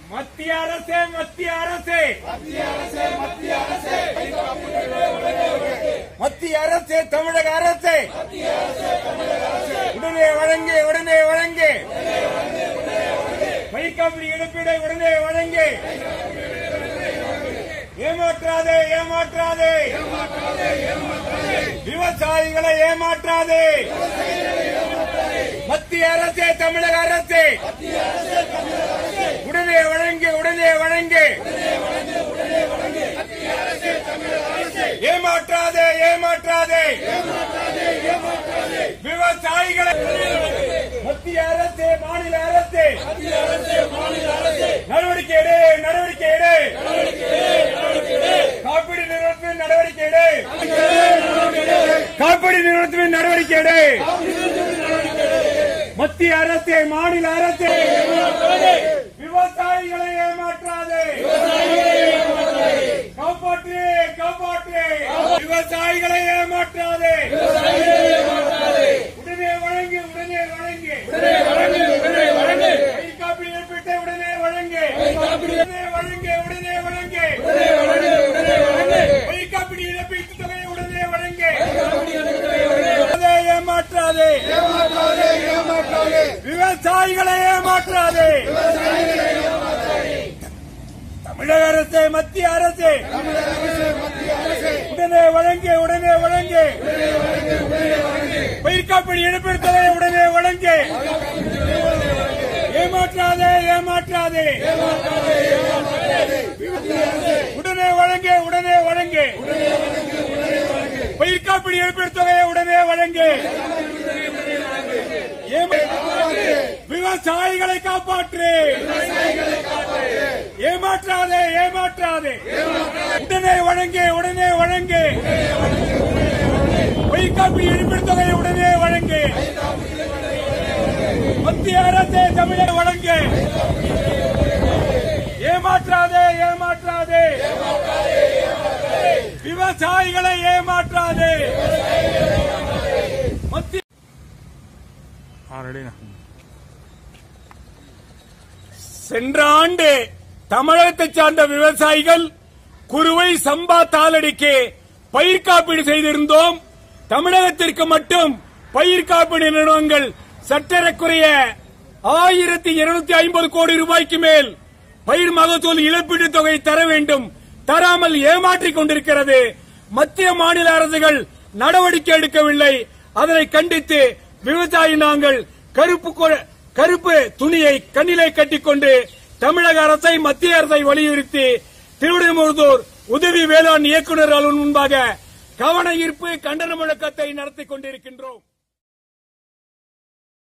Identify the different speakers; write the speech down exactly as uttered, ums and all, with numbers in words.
Speaker 1: மத்திய அரசே மத்திய அரசே மத்திய அரசே தமிழக அரசே உடனே வழங்கு உடனே வழங்கு பயிர் காப்பீடு இழப்பீடை உடனே வழங்கு ஏமாற்றாதே ஏமாற்றாதே விவசாயிகளை ஏமாற்றாதே மத்திய அரசே தமிழக அரசே உடனே வழங்கு உடனே வழங்கு ஏமாற்றாதே ஏமாற்றாதே விவசாயிகளை மத்திய அரசே மாநில அரசே நடவடிக்கை எடு நடவடிக்கை எடு காப்பீடு நிறுவனத்தின் நடவடிக்கை எடு காப்பீடு நிறுவனத்தின் நடவடிக்கை எடு மத்திய அரசே மாநில அரசே விவசாயிகளை ஏமாற்றாதே காப்பாற்று காப்பாற்று விவசாயிகளை ஏமாற்றாதே உடனே வழங்கு உடனே வழங்கு பயிர் காப்பீடு இழப்பீட்டை உடனே வழங்கு உடனே வழங்கு உடனே வழங்கு பயிர் காப்பீடு இழப்பீட்டு தொகையை உடனே வழங்கு ஏமாற்றாதே விவசாயிகளை ஏமாற்றாதே தமிழக அரசே மத்திய அரசே உடனே வழங்கு உடனே வழங்கு பயிர் காப்பீடு இழப்பீடு தொகையை உடனே வழங்கு ஏமாற்றாதே ஏமாற்றாதே உடனே வழங்கு உடனே வழங்கு பயிர் காப்பீடு இழப்பீடு தொகையை உடனே வழங்கு விவசாயிகளை காப்பாற்று ஏமாற்றாதே ஏமாற்றாதே உடனே வழங்கு உடனே வழங்கு பயிர் காப்பீடு இழப்பீடு தொகையை உடனே வழங்கு மத்திய அரசே தமிழக வழங்கு ஏமாற்றாதே ஏமாற்றாதே விவசாயிகளை ஏமாற்றாதே மத்திய சென்ற ஆண்டு தமிழகத்தை சார்ந்த விவசாயிகள் குறுவை சம்பா தாளடிக்கு பயிர் காப்பீடு செய்திருந்தோம். தமிழகத்திற்கு மட்டும் பயிர் காப்பீடு நிறுவனங்கள் சற்றேறக்குறைய ஆயிரத்தி இருநூத்தி ஐம்பது கோடி ரூபாய்க்கு மேல் பயிர் மகசூல் இழப்பீட்டு தொகை தர வேண்டும், தராமல் ஏமாற்றிக் கொண்டிருக்கிறது. மத்திய மாநில அரசுகள் நடவடிக்கை எடுக்கவில்லை. அதனை கண்டித்து விவசாயி நாங்கள் கருப்பு கருப்பு துணியை கண்ணிலே கட்டிக்கொண்டு தமிழக அரசை மத்திய அரசை வலியுறுத்தி திருவிடைமருதூர் உதவி வேளாண் இயக்குநர் அலுவலகம் முன்பாக கவன ஈர்ப்பு கண்டன முழக்கத்தை நடத்திக் கொண்டிருக்கின்றோம்.